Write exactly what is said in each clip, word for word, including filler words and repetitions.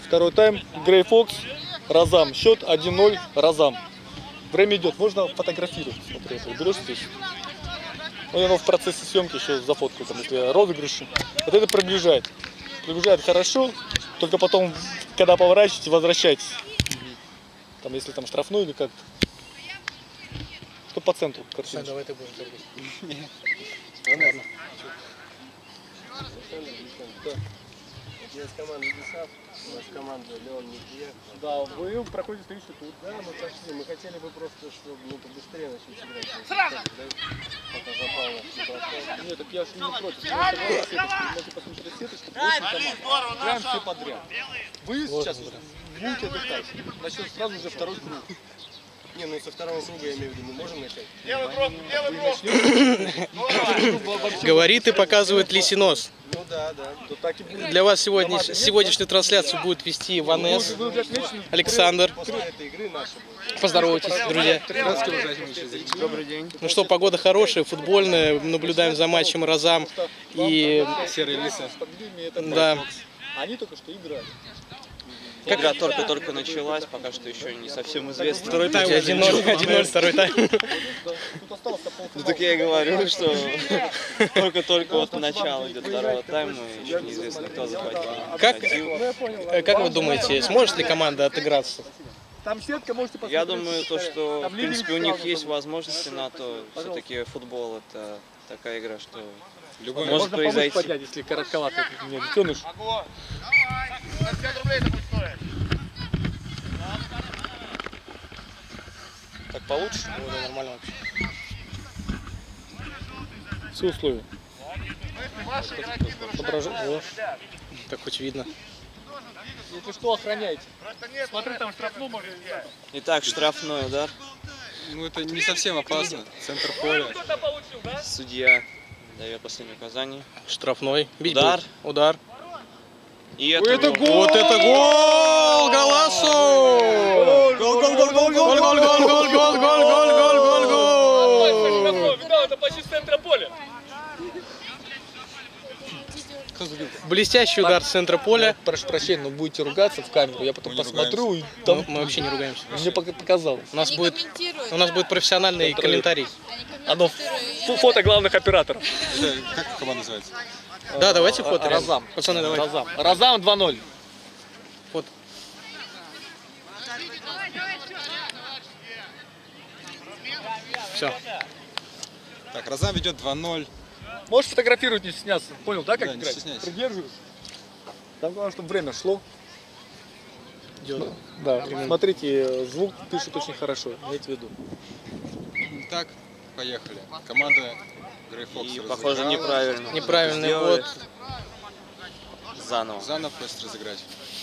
Второй тайм. Грей Фокс. Розам. Счет один ноль. Розам. Время идет. Можно фотографировать. Смотри, берешь здесь. Ну, оно в процессе съемки еще за фотку, там, если розыгрыши. Вот это приближает. Приближает хорошо. Только потом, когда поворачиваете, возвращайтесь. Там, если там штрафной или как-то. Что по центру картиночка. Давай ты будешь дергать. Ладно. Есть команда Десав, у нас команда Леон не приехал. Да, вы проходите встречу тут. Да, мы прошли. Мы хотели бы просто, чтобы мы побыстрее начали играть. Сразу! Пока запал наш микрофон. Нет, так я же не против. Можете посмотреть сеточку. восемь команд. Играем все подряд. Вы сейчас будете отдыхать. Начнем сразу же второй круг. Не, ну со второго круга, я имею в виду, мы можем начать? Говорит и показывает лисинос. Ну да, да. Для вас сегодня, сегодняшнюю трансляцию будет вести Ванес, Александр. После этой игры наши будут. Поздоровайтесь, друзья. Добрый день. Ну что, погода хорошая, футбольная. Наблюдаем за матчем Розам и... Серый лиса. Да. Они только что играли. Игра только-только началась, пока что еще не совсем известно. Второй тайм один ноль, один ноль, второй тайм. Ну так я и говорю, что только-только вот начало идет второго тайма, и еще неизвестно, кто захватил. Как, как вы думаете, сможет ли команда отыграться? Я думаю, то, что в принципе у них есть возможности на то. Все-таки футбол это такая игра, что Любой может произойти. Поднять, если коротковато, как у меня детеныш. Так получше? Ну, да, нормально вообще. Все условия. Отображение. Так хоть видно. Если что, охраняйте. Смотри, там штрафной может. Итак, штрафной удар. Ну это не совсем опасно. Центр поля. Судья дает последнее указание. Штрафной. Бить Удар. будет. Удар. И это, это гол. гол! Вот это гол! Голасу! Гол, гол, гол, гол, гол, гол, гол, гол, гол, гол, гол, гол, гол, гол, гол! Это почти с центра поля. Блестящий удар с центра поля. Прошу прощения, но будете ругаться в камеру, я потом Мы не посмотрю и Мы, там мы вообще не ругаемся. мне пока показалось. У нас будет, у нас будет профессиональный комментарий. Оно фото главных операторов. Это, как команда называется? Да, давайте фото. Розам. Пацаны, давайте. Розам. Розам два ноль. Фото. Все. Так, Розам ведет два ноль. Можешь фотографировать, не стесняться. Понял, да, как Да, не играть? стесняйся. Придерживаюсь. Там главное, чтобы время шло. Идет. Да, смотрите, звук пишет очень хорошо, имейте в виду. Так, поехали. Команда Грей Фокс И, похоже, неправильно. Неправильный Сделали. вот. Заново. Заново просит разыграть.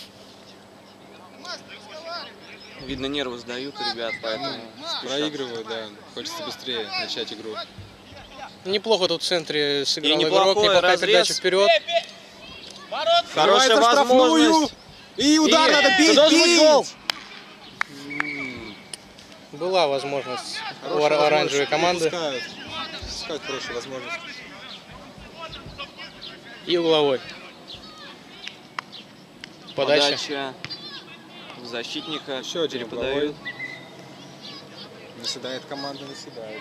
Видно, нервы сдают ребят, поэтому спешат. Проигрывают, да. Хочется быстрее начать игру. Неплохо тут в центре сыграл И игрок. неплохой Неплохая разрез. передача вперед. Хорошая возможность. И удар И- надо бить! Должен быть бить! гол. Была возможность у ор- оранжевой команды. Пускают. Пускают хорошую возможность. И угловой. Подача. Подача защитника. Еще один переподают. угловой. Наседает команда, наседает.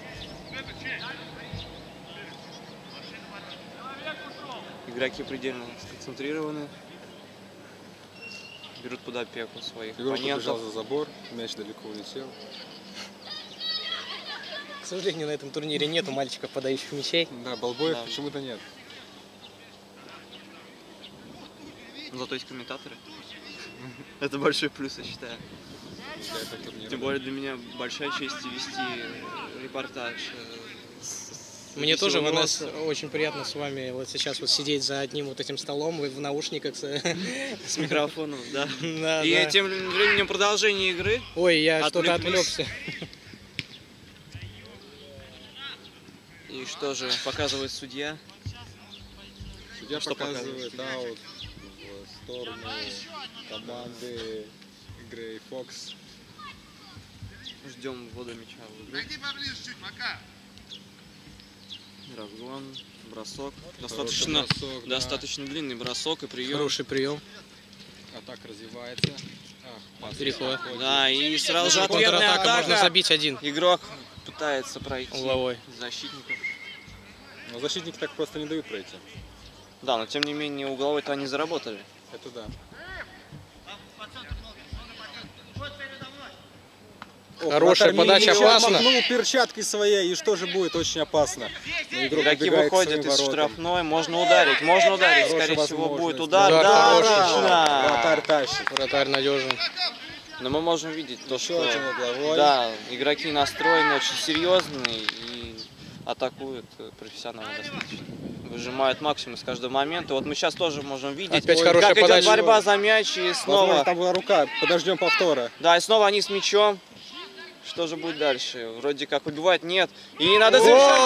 Игроки предельно сконцентрированы. Берут под опеку своих Игрок побежал оппонентов. за забор, мяч далеко улетел. К сожалению, на этом турнире нету мальчиков, подающих мячей. Да, болбоев Да. почему-то нет. Зато есть комментаторы. Это большой плюс, я считаю. Для этого турнира. Тем более для меня большая честь вести репортаж. Мне тоже, Ванес, Ванес, очень приятно с вами вот сейчас вот сидеть за одним вот этим столом, вы в наушниках. с- с микрофоном, да. Да, И да. тем временем продолжение игры. Ой, я что-то Отвлеклись. отвлекся. И что же показывает судья? Судья Что показывает аут в сторону команды Грей Фокс. Ждем ввода мяча в игру. Разгон, бросок. Достаточно, бросок, да. достаточно длинный бросок и прием. Хороший прием. атака развивается. Ах, пас. Переход. Да, и сразу же ответная Контратака, можно атака. забить один Игрок пытается пройти угловой. защитников. Но защитники так просто не дают пройти. Да, но тем не менее угловой-то они заработали. Это да. Хорошая Вратарь подача, мимо опасно. махнул перчаткой своей, и что же будет? Очень опасно. Но игрок Игроки убегает к выходят своим из воротам. штрафной, можно ударить, можно ударить, Хорошая скорее всего будет возможность. удар. Удар Да, хороший. точно. Вратарь тащит. Вратарь надежен. Но мы можем видеть то, Еще что один угловой. да, игроки настроены очень серьезные и атакуют профессионально достаточно. Выжимают максимум из каждого момента. Вот мы сейчас тоже можем видеть, Опять ой, хорошая как идет подача. борьба за мяч, и Возможно, снова, там была рука. Подождем повтора. да, и снова они с мячом. Что же будет дальше? Вроде как убивать, нет. И надо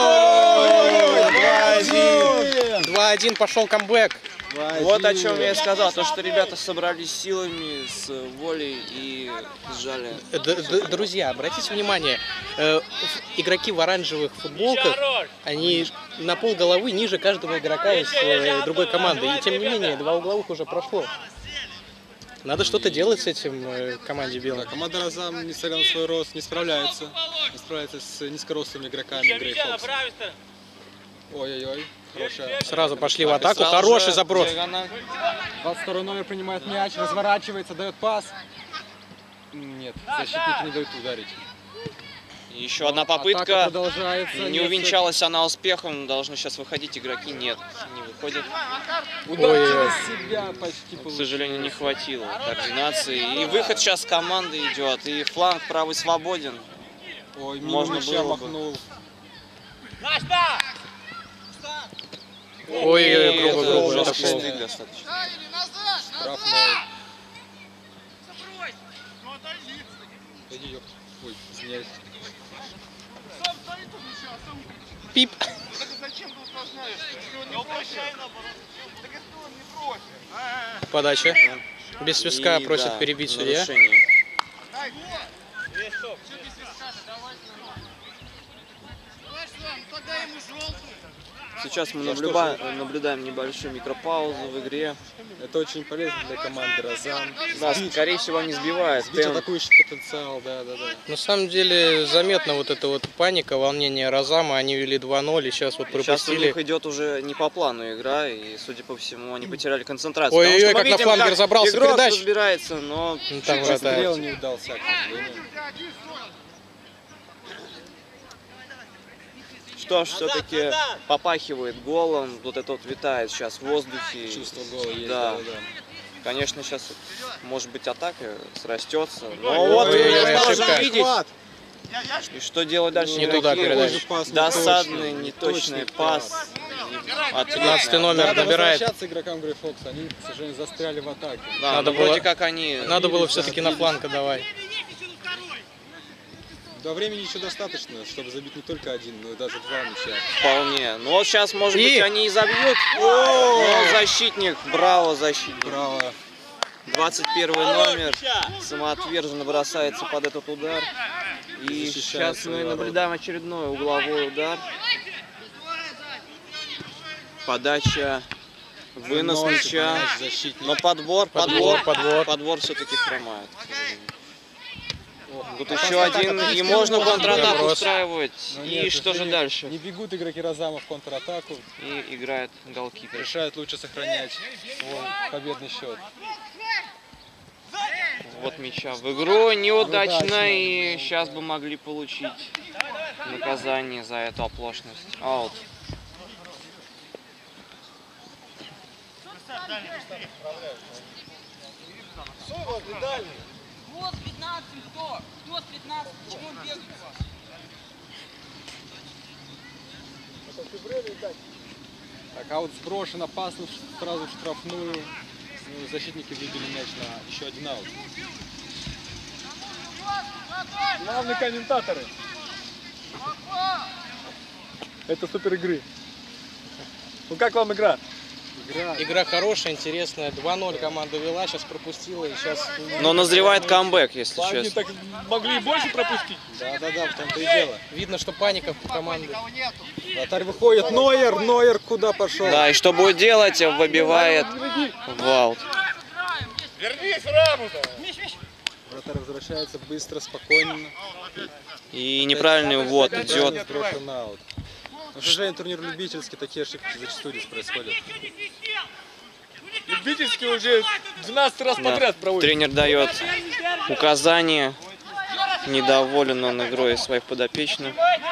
завершать. два один, пошел камбэк. Вот о чем я и сказал, то что ребята собрались силами, с волей и сжали. Д- д- Друзья, обратите внимание, э, в- игроки в оранжевых футболках, они на пол головы ниже каждого игрока из э, другой команды. И тем не менее, два угловых уже прошло. Надо что-то делать с этим э, команде Да, белой. команда Разам, несмотря на свой рост, не справляется. Не справляется с низкорослыми игроками Грей Фокс. Ой-ой-ой, хорошая. Сразу пошли в Так, и атаку, сразу хороший же заброс. диагональ. двадцать второй номер принимает мяч, разворачивается, дает пас. Нет, защитники не дают ударить. Еще одна Атака попытка. продолжается. Не увенчалась она успехом. Должны сейчас выходить игроки. Нет, не выходят. Удар себя почти К получил. сожалению, не хватило координации. И выход сейчас команды идет. И фланг правый свободен. Ой, мимо Можно мяча было бы. махнул. Ой, И ой, грубо, это грубо, это жесткий фол. стык достаточно. Штрафной. Иди, ёп. Ой, извиняюсь. Пип. Подача. Без свистка И, просит да, перебить судья. нарушение. Сейчас мы наблюдаем, наблюдаем небольшую микропаузу в игре. Это очень полезно для команды Разам. Да, скорее всего, не сбивает Сбить темп. атакующий потенциал, да, да, да. На самом деле заметно вот эта вот паника, волнение Разама. Они вели два ноль и сейчас вот Сейчас у пропустили. них идет уже не по плану игра, и, судя по всему, они потеряли концентрацию. Ой-ой-ой, Потому что мы как на видим, фланге как разобрался игрок передач. разбирается, но Ну, там Стрел вратарь. не удался, к сожалению. что ж, все-таки попахивает голом. Вот это вот витает сейчас в воздухе. Чувство гола есть, Да. да, да, да. Конечно, сейчас, может быть, атака срастется. Но Ой, вот ой, ой, мы можем ошибка. видеть. И что делать дальше? Не игроки? туда передача. Тоже пас Досадный, неточный, неточный неточный пас. пятнадцатый номер Надо набирает. возвращаться игрокам Грей Фокс, они, к сожалению, застряли в атаке. Да, Надо но было- вроде как они... Надо было все-таки на фланг давай. До времени еще достаточно, чтобы забить не только один, но и даже два мяча. Вполне. Ну вот сейчас, может И- быть, они и забьют. Но защитник, браво, защитник. Браво. двадцать первый номер самоотверженно бросается под этот удар. И Защищает сейчас мы свои ворота. наблюдаем очередной угловой удар. Подача, вынос Выносит мяча. мяч защитник. Но подбор, Подбор, подбор, подбор. подбор все-таки хромает. Тут Опасная еще атака, один, и отлично, можно можно контратаку заброс. устраивать. Но И нет, к что же сожалению, дальше? Не бегут игроки Разама в контратаку, И играет голкипер. решают лучше сохранять свой победный счет. Вот мяча в игру, неудачно, Неудачно. и сейчас бы могли получить наказание за эту оплошность. Аут. Вот с пятнадцатым кто? Кто с пятнадцатым? Почему он бегает у вас? Так, а вот сброшен опасно в- сразу в штрафную. Ну, защитники выбили мяч на еще один аут. Главные комментаторы. Это супер игры. Ну как вам игра? Игра. Игра хорошая, интересная. два ноль команда вела, сейчас пропустила и сейчас... Но назревает камбэк, если Они честно. так могли и больше пропустить. Да-да-да, в том-то и дело. Видно, что паника в команде. Вратарь выходит. Нойер, Нойер куда пошел? Да, и что будет делать? Выбивает в аут. Вратарь возвращается быстро, спокойно. И неправильный увод Правильно идет. сброшен на аут. Но, к сожалению, турнир любительский, такие ошибки зачастую здесь происходят. Любительский уже двенадцать раз Да. подряд проводит. Тренер дает указания. Недоволен он игрой своих подопечных.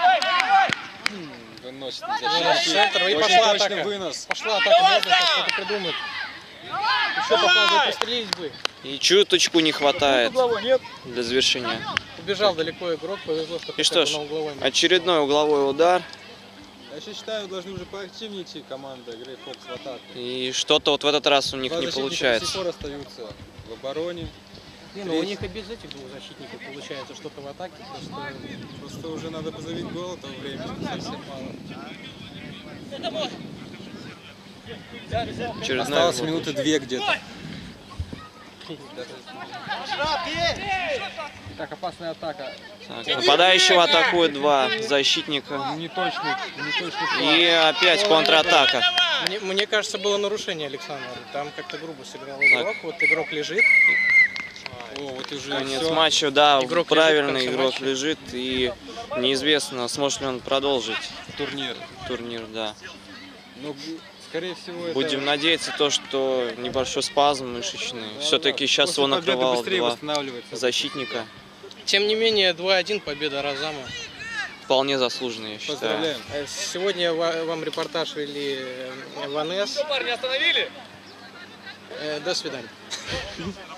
Выносит Да, защитники. центр, и Очень пошла точный атака. вынос. Пошла атака, можно сейчас что-то придумать. Еще по флангу пострелить бы. И чуточку не хватает Угловой нет. для завершения. Убежал далеко игрок, повезло, что И хотя что бы ж, на угловой. очередной угловой удар. Я еще считаю, должны уже поактивнее идти команда Grey Fox в атаку. И что-то вот в этот раз у них Два не защитника до получается. сих пор остаются в обороне. Не, ну у них и без этих двух защитников получается что-то в атаке. Просто... Просто уже надо бы забить гол, а то времени совсем мало. Очередной Осталось гол. минуты две где-то. Так, опасная атака. Так, нападающего атакуют два защитника. Не точный, не точный И опять контратака. Мне, мне кажется, было нарушение, Александр. Там как-то грубо сыграл игрок. Вот игрок лежит. О, вот уже Конец всё. матча, да, Игрок правильный лежит в конце игрок матча. лежит. И неизвестно, сможет ли он продолжить Турнир. турнир, да. Ну, г- скорее всего, Будем это... надеяться, то, что небольшой спазм мышечный. Да, Все-таки да. сейчас После он победы накрывал быстрее два восстанавливается. защитника. Тем не менее, два-один победа Разама. Вполне заслуженный, я считаю. Поздравляем. Э, Сегодня ва- вам репортаж вели э, Ванес. Парни остановили? Э, До свидания.